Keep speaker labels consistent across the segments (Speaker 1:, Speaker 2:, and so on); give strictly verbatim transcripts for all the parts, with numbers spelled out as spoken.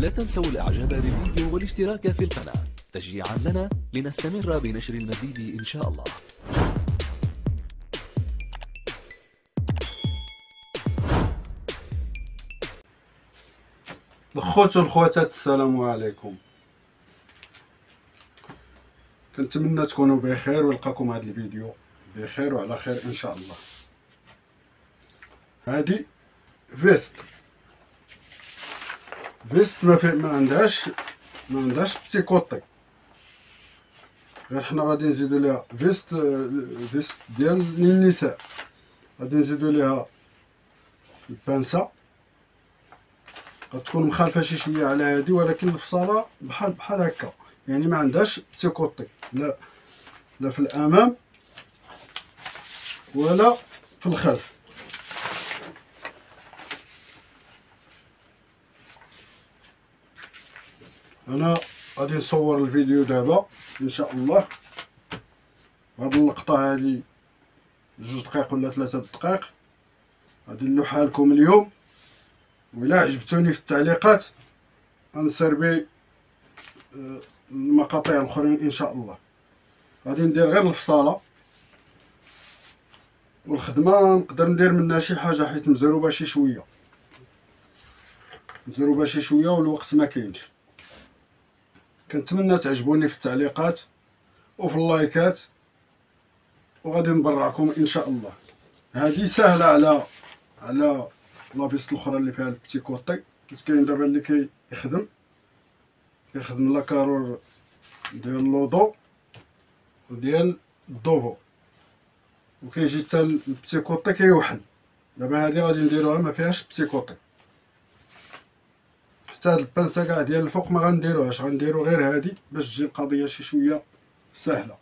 Speaker 1: لا تنسوا الاعجاب بالفيديو والاشتراك في القناة تشجيعا لنا لنستمر بنشر المزيد ان شاء الله.
Speaker 2: الخوت والخواتات، السلام عليكم. كنتمنى تكونوا بخير ويلقاكم هذا الفيديو بخير وعلى خير ان شاء الله. هذه فيست فيست ما في ما عندهاش ما عندهاش بتي كوطي، غير حنا غادي نزيدو ليها فيست فيست ديال النساء. غادي نزيدو ليها البانسه، غتكون مخالفه شي شويه على هذه، ولكن الفصاله بحال بحال هكا، يعني ما عندهاش بتي كوطي، لا لا في الامام ولا في الخلف. انا غادي نصور الفيديو دابا ان شاء الله. هاد اللقطه هذه جوج دقائق ولا ثلاثة دقائق غادي نلوحها لكم اليوم، وإلا عجبتوني في التعليقات غنسربي المقاطع الاخرين ان شاء الله. غادي ندير غير الفصاله والخدمه، نقدر ندير منها شي حاجه حيت مزروبه شي شويه مزروبه شي شويه والوقت ما كاينش. كنتمنى تعجبوني في التعليقات وفي اللايكات، وغادي نبرعكم ان شاء الله. هذه سهله على على لافيست الاخرى اللي فيها البتي كوطي، حيت كاين دابا اللي كيخدم كيخدم لاكارور ديال لودو وديال الدوفو، وكيجي حتى البتي كوطي كيوحل. دابا هذه غادي نديروها ما فيهاش بتي كوطي، حتى هاد البانسه كاع ديال الفوق ما غنديروهاش، غنديرو غير هادي باش تجي القضيه شي شويه سهله.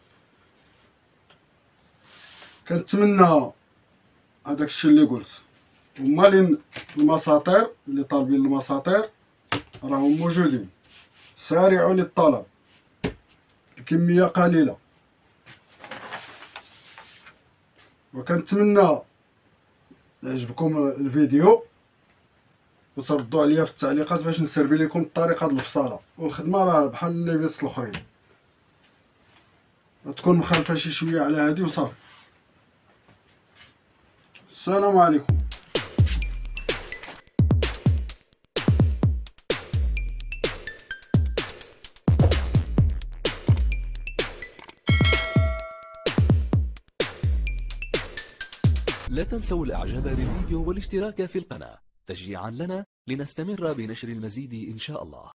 Speaker 2: كنتمنى هذاك الشيء اللي قلت. هما المساطير اللي طالبين المساطير راهم موجودين، سارعوا للطلب، الكميه قليله. وكنتمنى يعجبكم الفيديو وتردوا عليا في التعليقات باش نسربي لكم الطريقه ديال الفصاله. والخدمه راه بحال لي فيست الاخرين، تكون مخالفه شي شويه على هذه وصافي. السلام عليكم.
Speaker 1: لا تنسوا الاعجاب بالفيديو والاشتراك في القناة تشجيعا لنا لنستمر بنشر المزيد ان شاء الله.